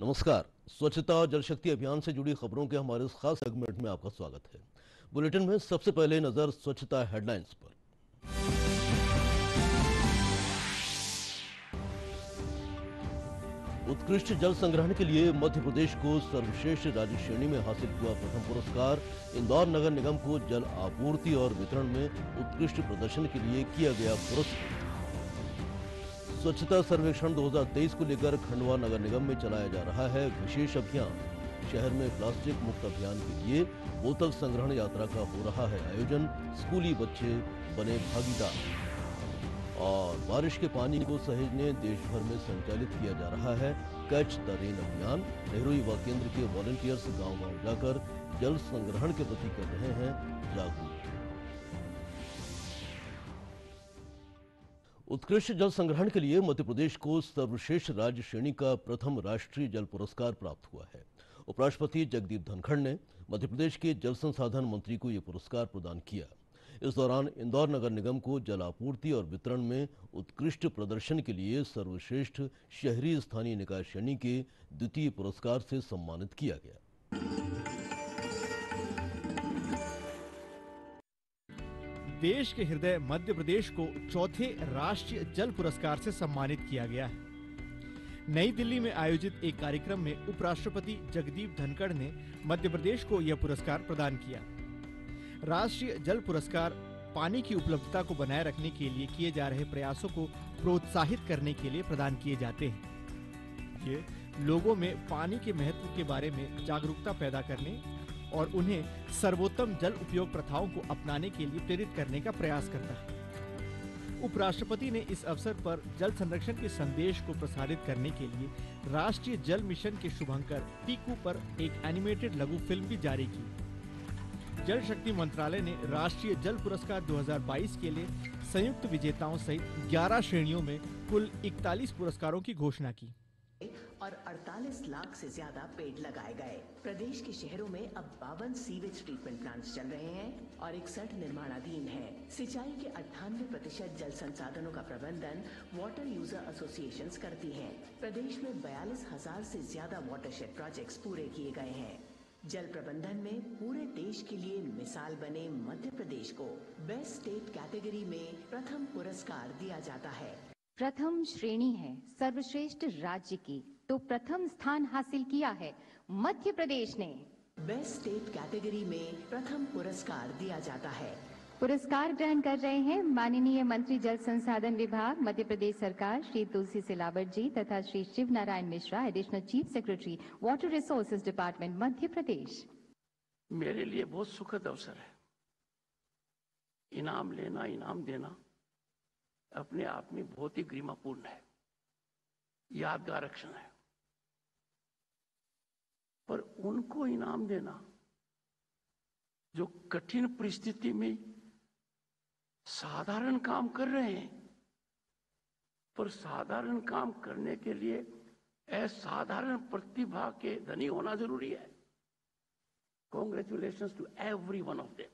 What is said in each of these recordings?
नमस्कार। स्वच्छता और जल शक्ति अभियान से जुड़ी खबरों के हमारे इस खास सेगमेंट में आपका स्वागत है। बुलेटिन में सबसे पहले नजर स्वच्छता हेडलाइंस पर। उत्कृष्ट जल संग्रहण के लिए मध्य प्रदेश को सर्वश्रेष्ठ राज्य श्रेणी में हासिल हुआ प्रथम पुरस्कार। इंदौर नगर निगम को जल आपूर्ति और वितरण में उत्कृष्ट प्रदर्शन के लिए किया गया पुरस्कृत। स्वच्छता सर्वेक्षण 2023 को लेकर खंडवा नगर निगम में चलाया जा रहा है विशेष अभियान। शहर में प्लास्टिक मुक्त अभियान के लिए बोतल संग्रहण यात्रा का हो रहा है आयोजन। स्कूली बच्चे बने भागीदार। और बारिश के पानी को सहेजने देश भर में संचालित किया जा रहा है कैच द रेन अभियान। नेहरू युवा केंद्र के वॉलंटियर्स गांव-गांव जाकर जल संग्रहण के प्रति कर रहे हैं जागरूक। उत्कृष्ट जल संग्रहण के लिए मध्य प्रदेश को सर्वश्रेष्ठ राज्य श्रेणी का प्रथम राष्ट्रीय जल पुरस्कार प्राप्त हुआ है। उपराष्ट्रपति जगदीप धनखड़ ने मध्य प्रदेश के जल संसाधन मंत्री को यह पुरस्कार प्रदान किया। इस दौरान इंदौर नगर निगम को जल आपूर्ति और वितरण में उत्कृष्ट प्रदर्शन के लिए सर्वश्रेष्ठ शहरी स्थानीय निकाय श्रेणी के द्वितीय पुरस्कार से सम्मानित किया गया। देश के हृदय मध्य प्रदेश को चौथे राष्ट्रीय जल पुरस्कार से सम्मानित किया गया है। नई दिल्ली में आयोजित एक कार्यक्रम में उपराष्ट्रपति जगदीप धनखड़ ने मध्य प्रदेश को यह पुरस्कार प्रदान किया। राष्ट्रीय जल पुरस्कार पानी की उपलब्धता को बनाए रखने के लिए किए जा रहे प्रयासों को प्रोत्साहित करने के लिए प्रदान किए जाते हैं। ये लोगों में पानी के महत्व के बारे में जागरूकता पैदा करने और उन्हें सर्वोत्तम जल उपयोग प्रथाओं को अपनाने के लिए प्रेरित करने का प्रयास करता है। उपराष्ट्रपति ने इस अवसर पर जल संरक्षण के संदेश को प्रसारित करने के लिए राष्ट्रीय जल मिशन के शुभंकर पीकू पर एक एनिमेटेड लघु फिल्म भी जारी की। जल शक्ति मंत्रालय ने राष्ट्रीय जल पुरस्कार 2022 के लिए संयुक्त विजेताओं सहित 11 श्रेणियों में कुल 41 पुरस्कारों की घोषणा की और 48 लाख से ज्यादा पेड़ लगाए गए। प्रदेश के शहरों में अब 52 सीवेज ट्रीटमेंट प्लांट्स चल रहे हैं और 61 निर्माणाधीन है। सिंचाई के 98% जल संसाधनों का प्रबंधन वाटर यूजर एसोसिएशंस करती हैं। प्रदेश में 42,000 से ज्यादा वाटरशेड प्रोजेक्ट्स पूरे किए गए हैं। जल प्रबंधन में पूरे देश के लिए मिसाल बने मध्य प्रदेश को बेस्ट स्टेट कैटेगरी में प्रथम पुरस्कार दिया जाता है। प्रथम श्रेणी है सर्वश्रेष्ठ राज्य की, तो प्रथम स्थान हासिल किया है मध्य प्रदेश ने। बेस्ट स्टेट कैटेगरी में प्रथम पुरस्कार दिया जाता है। पुरस्कार ग्रहण कर रहे हैं माननीय मंत्री जल संसाधन विभाग मध्य प्रदेश सरकार श्री तुलसी सिलावट जी तथा Shri Shiv Narayan Mishra, additional chief secretary water resources department Madhya Pradesh. मेरे लिए बहुत सुखद अवसर है। इनाम लेना, इनाम देना अपने आप में बहुत ही गरिमापूर्ण है, यादगार क्षण है। पर उनको इनाम देना जो कठिन परिस्थिति में साधारण काम कर रहे हैं, पर साधारण काम करने के लिए असाधारण प्रतिभा के धनी होना जरूरी है। Congratulations to every one of them.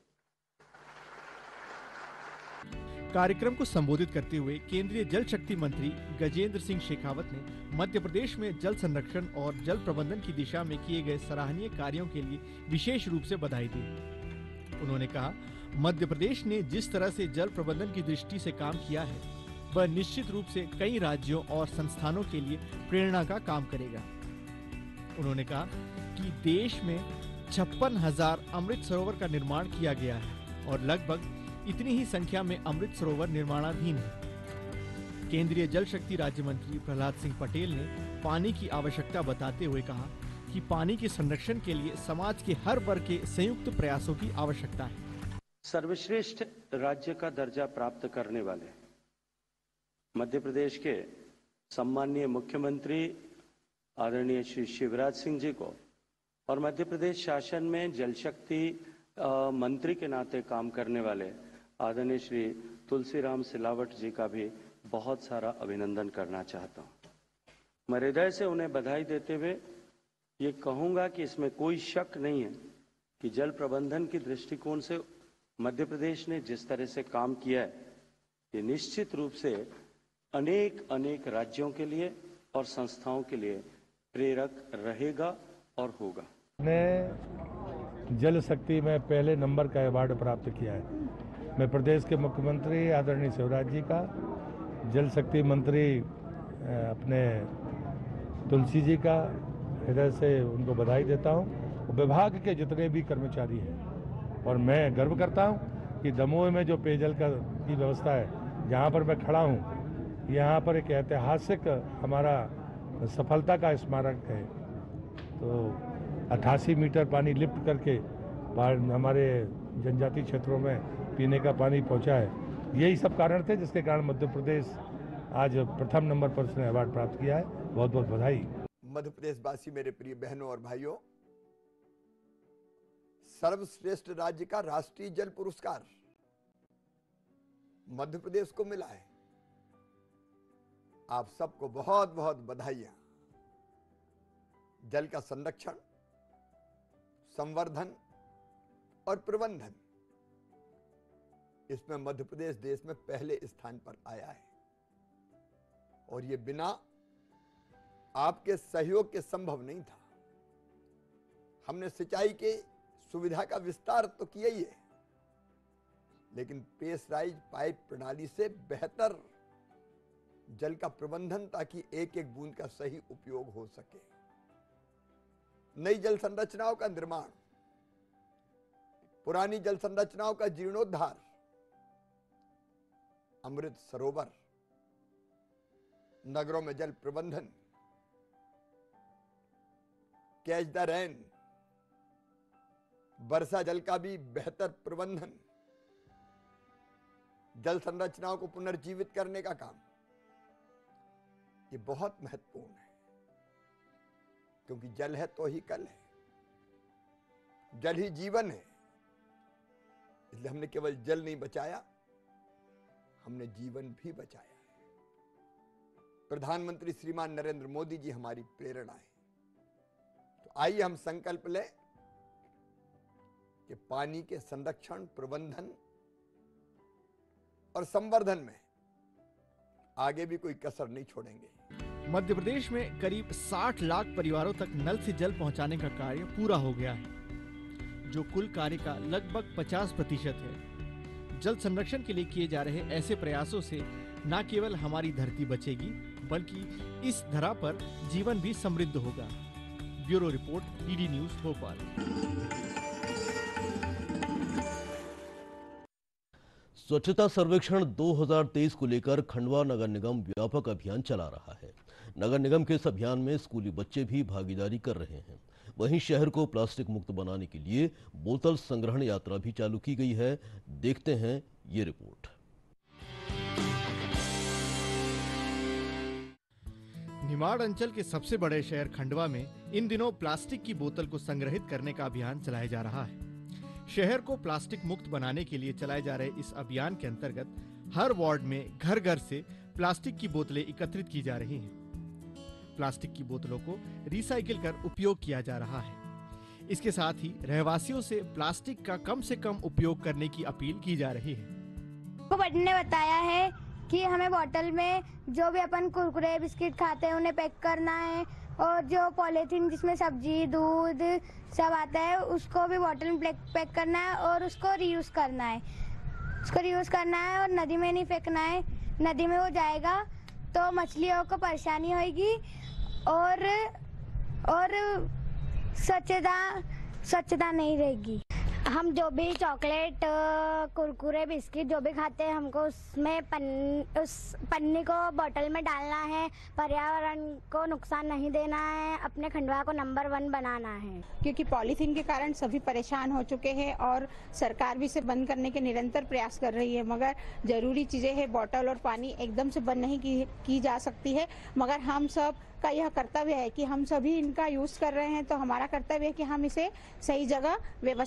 कार्यक्रम को संबोधित करते हुए केंद्रीय जल शक्ति मंत्री गजेंद्र सिंह शेखावत ने मध्य प्रदेश में जल संरक्षण और जल प्रबंधन की दिशा में किए गए सराहनीय कार्यों के लिए विशेष रूप से बधाई दी। उन्होंने कहा, मध्य प्रदेश ने जिस तरह से जल प्रबंधन की दृष्टि से काम किया है, वह निश्चित रूप से कई राज्यों और संस्थानों के लिए प्रेरणा का काम करेगा। उन्होंने कहा कि देश में 56,000 अमृत सरोवर का निर्माण किया गया है और लगभग इतनी ही संख्या में अमृत सरोवर निर्माणाधीन है। केंद्रीय जल शक्ति राज्य मंत्री प्रहलाद सिंह पटेल ने पानी की आवश्यकता बताते हुए कहा कि पानी के संरक्षण के लिए समाज के हर वर्ग के संयुक्त प्रयासों की आवश्यकता है। सर्वश्रेष्ठ राज्य का दर्जा प्राप्त करने वाले मध्य प्रदेश के सम्माननीय मुख्यमंत्री आदरणीय श्री शिवराज सिंह जी को और मध्य प्रदेश शासन में जल शक्ति मंत्री के नाते काम करने वाले आदरणीय श्री तुलसीराम सिलावट जी का भी बहुत सारा अभिनंदन करना चाहता हूँ। मैं हृदय से उन्हें बधाई देते हुए ये कहूँगा कि इसमें कोई शक नहीं है कि जल प्रबंधन की दृष्टिकोण से मध्य प्रदेश ने जिस तरह से काम किया है, ये निश्चित रूप से अनेक राज्यों के लिए और संस्थाओं के लिए प्रेरक रहेगा और होगा। ने जल शक्ति में पहले नंबर का अवार्ड प्राप्त किया है। मैं प्रदेश के मुख्यमंत्री आदरणीय शिवराज जी का, जल शक्ति मंत्री अपने तुलसी जी का हृदय से उनको बधाई देता हूँ। विभाग के जितने भी कर्मचारी हैं, और मैं गर्व करता हूँ कि दमोह में जो पेयजल की व्यवस्था है, जहाँ पर मैं खड़ा हूँ, यहाँ पर एक ऐतिहासिक हमारा सफलता का स्मारक है। तो 88 मीटर पानी लिफ्ट करके हमारे जनजातीय क्षेत्रों में पीने का पानी पहुँचा है। यही सब कारण थे जिसके कारण मध्य प्रदेश आज प्रथम नंबर पर उसने अवार्ड प्राप्त किया है। बहुत बहुत बधाई। मध्य प्रदेश वासी, मेरे प्रिय बहनों और भाइयों, सर्वश्रेष्ठ राज्य का राष्ट्रीय जल पुरस्कार मध्य प्रदेश को मिला है। आप सबको बहुत बहुत बधाइयां। जल का संरक्षण, संवर्धन और प्रबंधन, इसमें मध्य प्रदेश देश में पहले स्थान पर आया है, और ये बिना आपके सहयोग के संभव नहीं था। हमने सिंचाई के सुविधा का विस्तार तो किया ही है, लेकिन प्रेशराइज पाइप प्रणाली से बेहतर जल का प्रबंधन, ताकि एक एक बूंद का सही उपयोग हो सके। नई जल संरचनाओं का निर्माण, पुरानी जल संरचनाओं का जीर्णोद्धार, अमृत सरोवर, नगरों में जल प्रबंधन, कैच द रेन, वर्षा जल का भी बेहतर प्रबंधन, जल संरचनाओं को पुनर्जीवित करने का काम, ये बहुत महत्वपूर्ण है। क्योंकि जल है तो ही कल है, जल ही जीवन है। इसलिए हमने केवल जल नहीं बचाया, हमने जीवन भी बचाया है। प्रधानमंत्री श्रीमान नरेंद्र मोदी जी हमारी प्रेरणा है। तो आइए हम संकल्प लें कि पानी के संरक्षण, प्रबंधन और संवर्धन में आगे भी कोई कसर नहीं छोड़ेंगे। मध्य प्रदेश में करीब 60 लाख परिवारों तक नल से जल पहुंचाने का कार्य पूरा हो गया है, जो कुल कार्य का लगभग 50% है। जल संरक्षण के लिए किए जा रहे ऐसे प्रयासों से न केवल हमारी धरती बचेगी, बल्कि इस धरा पर जीवन भी समृद्ध होगा। Bureau report, DD news Bhopal. स्वच्छता सर्वेक्षण 2023 को लेकर खंडवा नगर निगम व्यापक अभियान चला रहा है। नगर निगम के इस अभियान में स्कूली बच्चे भी भागीदारी कर रहे हैं। वहीं शहर को प्लास्टिक मुक्त बनाने के लिए बोतल संग्रहण यात्रा भी चालू की गई है। देखते हैं ये रिपोर्ट। निमाड़ अंचल के सबसे बड़े शहर खंडवा में इन दिनों प्लास्टिक की बोतल को संग्रहित करने का अभियान चलाया जा रहा है। शहर को प्लास्टिक मुक्त बनाने के लिए चलाए जा रहे इस अभियान के अंतर्गत हर वार्ड में घर घर से प्लास्टिक की बोतलें एकत्रित की जा रही हैं। प्लास्टिक की बोतलों को रिसाइकिल कर उपयोग किया जा रहा है। इसके साथ ही रहवासियों से प्लास्टिक का कम से कम उपयोग करने की अपील की जा रही है। बड़े ने बताया है कि हमें बोतल में जो भी अपन कुरकुरे बिस्किट खाते हैं उन्हें पैक करना है, और जो पॉलीथीन जिसमें सब्जी दूध सब आता है उसको भी बोतल में पैक करना है और उसको रीयूज करना है। और नदी में नहीं फेंकना है। नदी में वो जाएगा तो मछलियों को परेशानी होगी और स्वच्छता नहीं रहेगी। हम जो भी चॉकलेट कुरकुरे बिस्किट जो भी खाते हैं, हमको उसमें उस पन्नी को बोतल में डालना है। पर्यावरण को नुकसान नहीं देना है। अपने खंडवा को नंबर 1 बनाना है। क्योंकि पॉलीथीन के कारण सभी परेशान हो चुके हैं और सरकार भी इसे बंद करने के निरंतर प्रयास कर रही है, मगर जरूरी चीजें हैं। बोतल और पानी एकदम से बंद नहीं की जा सकती है, मगर हम सब का यह कर्तव्य है कि हम सभी इनका यूज कर रहे हैं, तो हमारा कर्तव्य है कि हम इसे सही जगह व्यवस्थित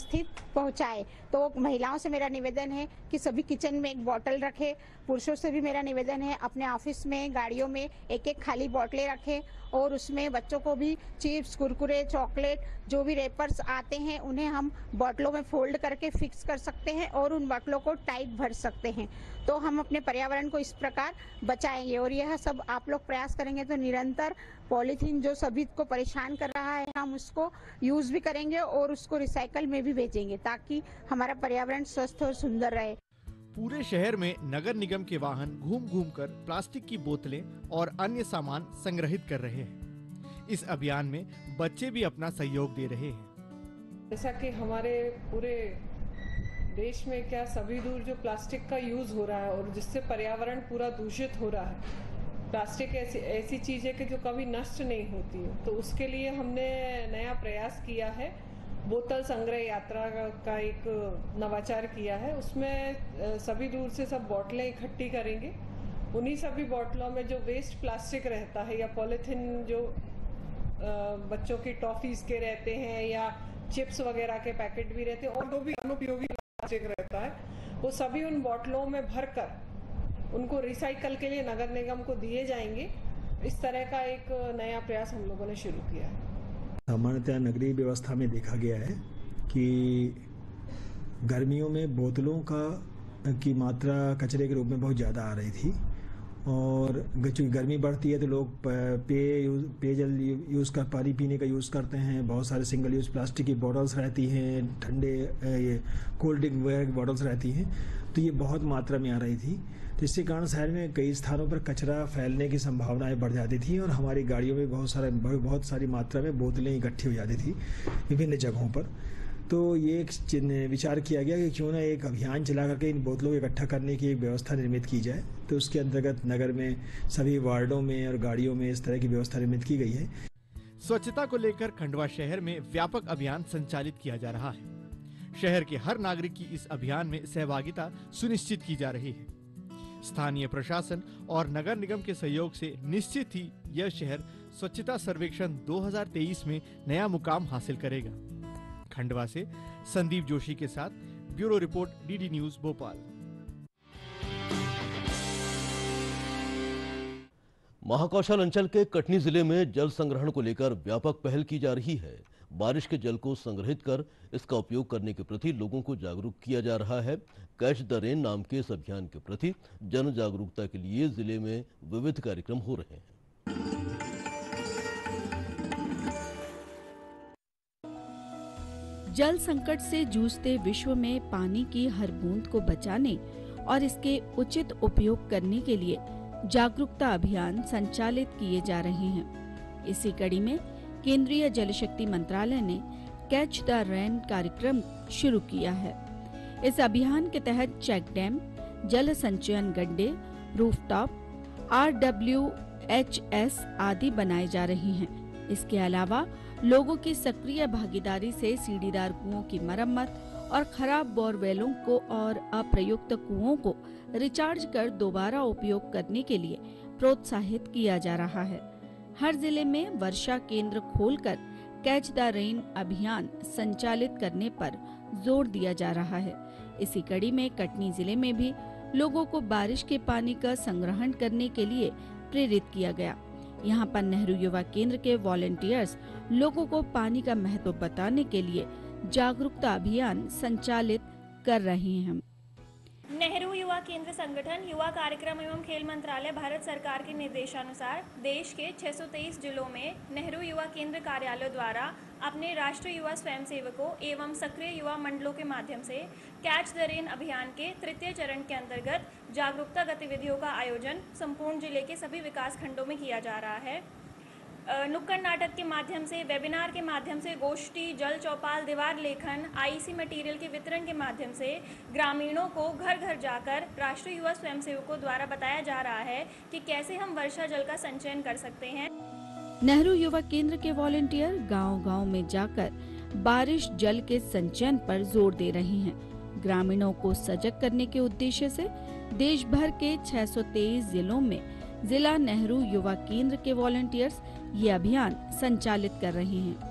पहुंचाए। तो महिलाओं से मेरा निवेदन है कि सभी किचन में एक बॉटल रखे। पुरुषों से भी मेरा निवेदन है अपने ऑफिस में, गाड़ियों में एक एक खाली बॉटलें रखें और उसमें बच्चों को भी चिप्स, कुरकुरे, चॉकलेट, जो भी रेपर्स आते हैं उन्हें हम बॉटलों में फोल्ड करके फिक्स कर सकते हैं और उन बॉटलों को टाइट भर सकते हैं। तो हम अपने पर्यावरण को इस प्रकार बचाएंगे और यह सब आप लोग प्रयास करेंगे तो निरंतर पॉलीथीन जो सभी को परेशान कर रहा है हम उसको यूज भी करेंगे और उसको रिसाइकल में भी भेजेंगे ताकि हमारा पर्यावरण स्वस्थ और सुंदर रहे। पूरे शहर में नगर निगम के वाहन घूम घूम कर प्लास्टिक की बोतलें और अन्य सामान संग्रहित कर रहे हैं। इस अभियान में बच्चे भी अपना सहयोग दे रहे हैं। जैसा कि हमारे पूरे देश में क्या सभी दूर जो प्लास्टिक का यूज हो रहा है और जिससे पर्यावरण पूरा दूषित हो रहा है। प्लास्टिक ऐसी चीज है कि जो कभी नष्ट नहीं होती है, तो उसके लिए हमने नया प्रयास किया है। बोतल संग्रह यात्रा का एक नवाचार किया है। उसमें सभी दूर से सब बोतलें इकट्ठी करेंगे। उन्हीं सभी बोतलों में जो वेस्ट प्लास्टिक रहता है या पॉलीथीन जो बच्चों की टॉफीज के रहते हैं या चिप्स वगैरह के पैकेट भी रहते हैं और जो भी अनुपयोगी प्लास्टिक रहता है वो सभी उन बोतलों में भरकर उनको रिसाइकल के लिए नगर निगम को दिए जाएंगे। इस तरह का एक नया प्रयास हम लोगों ने शुरू किया है। सामान्यतः नगरीय व्यवस्था में देखा गया है कि गर्मियों में बोतलों की मात्रा कचरे के रूप में बहुत ज़्यादा आ रही थी और चूँकि गर्मी बढ़ती है तो लोग पेयजल यूज़ कर पानी पीने का यूज़ करते हैं। बहुत सारे सिंगल यूज़ प्लास्टिक की बॉटल्स रहती हैं, ठंडे ये कोल्ड ड्रिंक वगैरह की बॉटल्स रहती हैं, तो ये बहुत मात्रा में आ रही थी। तो इसके कारण शहर में कई स्थानों पर कचरा फैलने की संभावनाएं बढ़ जाती थी और हमारी गाड़ियों में बहुत सारी मात्रा में बोतलें इकट्ठी हो जाती थी विभिन्न जगहों पर। तो ये एक विचार किया गया कि क्यों ना एक अभियान चला करके इन बोतलों को इकट्ठा करने की एक व्यवस्था निर्मित की जाए। तो उसके अंतर्गत नगर में सभी वार्डों में और गाड़ियों में इस तरह की व्यवस्था निर्मित की गई है। स्वच्छता को लेकर खंडवा शहर में व्यापक अभियान संचालित किया जा रहा है। शहर के हर नागरिक की इस अभियान में सहभागिता सुनिश्चित की जा रही है। स्थानीय प्रशासन और नगर निगम के सहयोग से निश्चित ही यह शहर स्वच्छता सर्वेक्षण 2023 में नया मुकाम हासिल करेगा। खंडवा से संदीप जोशी के साथ bureau report, DD news Bhopal. Mahakaushal अंचल के कटनी जिले में जल संग्रहण को लेकर व्यापक पहल की जा रही है। बारिश के जल को संग्रहित कर इसका उपयोग करने के प्रति लोगों को जागरूक किया जा रहा है। कैच द रेन नाम के इस अभियान के प्रति जन जागरूकता के लिए जिले में विविध कार्यक्रम हो रहे हैं। जल संकट से जूझते विश्व में पानी की हर बूंद को बचाने और इसके उचित उपयोग करने के लिए जागरूकता अभियान संचालित किए जा रहे हैं। इसी कड़ी में केंद्रीय जल शक्ति मंत्रालय ने कैच द रेन कार्यक्रम शुरू किया है। इस अभियान के तहत चेक डैम, जल संचयन गड्ढे, रूफटॉप, RWHS आदि बनाए जा रहे हैं। इसके अलावा लोगों की सक्रिय भागीदारी से सीढ़ीदार कुओं की मरम्मत और खराब बोरवेलों को और अप्रयुक्त कुओं को रिचार्ज कर दोबारा उपयोग करने के लिए प्रोत्साहित किया जा रहा है। हर जिले में वर्षा केंद्र खोलकर कैच द रेन अभियान संचालित करने पर जोर दिया जा रहा है। इसी कड़ी में कटनी जिले में भी लोगों को बारिश के पानी का संग्रहण करने के लिए प्रेरित किया गया। यहाँ पर नेहरू युवा केंद्र के वॉलंटियर्स लोगों को पानी का महत्व बताने के लिए जागरूकता अभियान संचालित कर रहे हैं। नेहरू युवा केंद्र संगठन, युवा कार्यक्रम एवं खेल मंत्रालय, भारत सरकार के निर्देशानुसार देश के 623 जिलों में नेहरू युवा केंद्र कार्यालयों द्वारा अपने राष्ट्रीय युवा स्वयंसेवकों एवं सक्रिय युवा मंडलों के माध्यम से कैच द रेन अभियान के तृतीय चरण के अंतर्गत जागरूकता गतिविधियों का आयोजन संपूर्ण जिले के सभी विकास खंडों में किया जा रहा है। नुक्कड़ नाटक के माध्यम से, वेबिनार के माध्यम से, गोष्ठी, जल चौपाल, दीवार लेखन, IEC मटेरियल के वितरण के माध्यम से ग्रामीणों को घर घर जाकर राष्ट्रीय युवा स्वयंसेवकों द्वारा बताया जा रहा है कि कैसे हम वर्षा जल का संचयन कर सकते हैं। नेहरू युवा केंद्र के वॉलंटियर गांव-गांव में जाकर बारिश जल के संचयन पर जोर दे रहे हैं। ग्रामीणों को सजग करने के उद्देश्य से देश भर के 623 जिलों में जिला नेहरू युवा केंद्र के वॉलंटियर्स ये अभियान संचालित कर रहे हैं।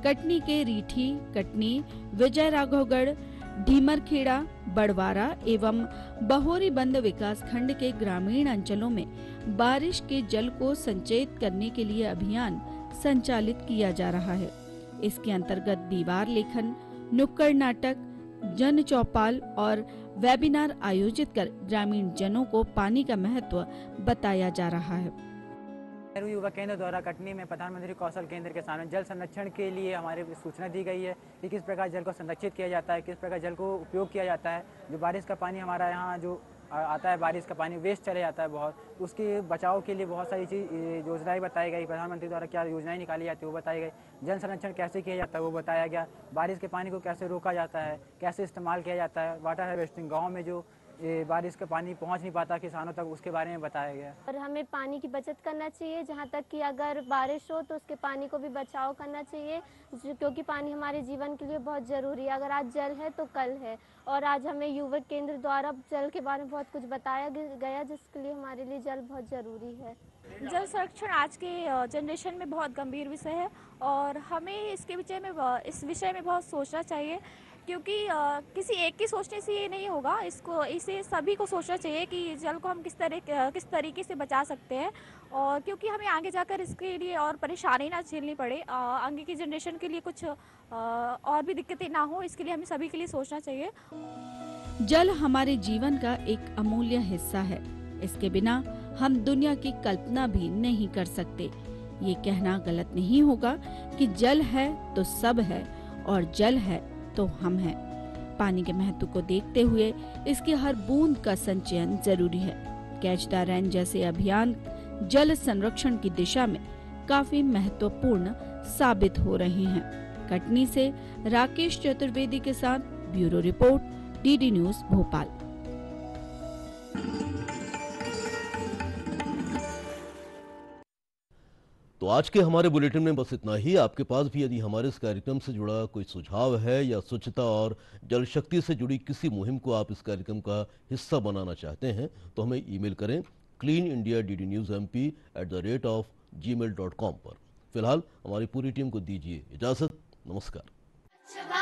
कटनी के रीठी, कटनी, विजय राघवगढ़, ढीमरखेड़ा, बड़वारा एवं बहोरीबंद विकास खंड के ग्रामीण अंचलों में बारिश के जल को संचयित करने के लिए अभियान संचालित किया जा रहा है। इसके अंतर्गत दीवार लेखन, नुक्कड़ नाटक, जन चौपाल और वेबिनार आयोजित कर ग्रामीण जनों को पानी का महत्व बताया जा रहा है। नेहरू युवा केंद्र द्वारा कटनी में प्रधानमंत्री कौशल केंद्र के सामने जल संरक्षण के लिए हमारे सूचना दी गई है कि किस प्रकार जल को संरक्षित किया जाता है, किस प्रकार जल को उपयोग किया जाता है। जो बारिश का पानी हमारा यहाँ जो आता है, बारिश का पानी वेस्ट चले जाता है बहुत, उसके बचाव के लिए बहुत सारी योजनाएं बताई गई। प्रधानमंत्री द्वारा क्या योजनाएं निकाली जाती है वो बताई गई। जल संरक्षण कैसे किया जाता है वो बताया गया। बारिश के पानी को कैसे रोका जाता है, कैसे इस्तेमाल किया जाता है। वाटर हार्वेस्टिंग, गाँव में जो बारिश का पानी पहुंच नहीं पाता किसानों तक, उसके बारे में बताया गया। और हमें पानी की बचत करना चाहिए, जहां तक कि अगर बारिश हो तो उसके पानी को भी बचाव करना चाहिए, क्योंकि पानी हमारे जीवन के लिए बहुत ज़रूरी है। अगर आज जल है तो कल है। और आज हमें युवा केंद्र द्वारा जल के बारे में बहुत कुछ बताया गया, जिसके लिए हमारे लिए जल बहुत ज़रूरी है। जल संरक्षण आज के जनरेशन में बहुत गंभीर विषय है और हमें इस विषय में बहुत सोचना चाहिए, क्योंकि किसी एक की सोचने से ये नहीं होगा। इसे सभी को सोचना चाहिए कि जल को हम किस तरीके से बचा सकते हैं, और क्योंकि हमें आगे जाकर इसके लिए और परेशानी ना झेलनी पड़े, आगे की जनरेशन के लिए कुछ और भी दिक्कतें ना हो, इसके लिए हमें सभी के लिए सोचना चाहिए। जल हमारे जीवन का एक अमूल्य हिस्सा है। इसके बिना हम दुनिया की कल्पना भी नहीं कर सकते। ये कहना गलत नहीं होगा कि जल है तो सब है और जल है तो हम हैं। पानी के महत्व को देखते हुए इसकी हर बूंद का संचयन जरूरी है। कैच द रेन जैसे अभियान जल संरक्षण की दिशा में काफी महत्वपूर्ण साबित हो रहे हैं। कटनी से राकेश चतुर्वेदी के साथ bureau report, DD news Bhopal. तो आज के हमारे बुलेटिन में बस इतना ही। आपके पास भी यदि हमारे इस कार्यक्रम से जुड़ा कोई सुझाव है या स्वच्छता और जल शक्ति से जुड़ी किसी मुहिम को आप इस कार्यक्रम का हिस्सा बनाना चाहते हैं तो हमें ईमेल करें cleanindiaddnewsmp@gmail.com पर। फिलहाल हमारी पूरी टीम को दीजिए इजाजत। नमस्कार।